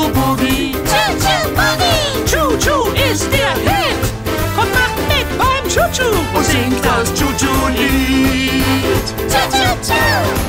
Boogie. Choo-Choo-Boogie. Choo-Choo ist der Hit. Komm, macht mit beim Choo-Choo und singt das Choo-Choo-Lied. Choo-Choo-Choo.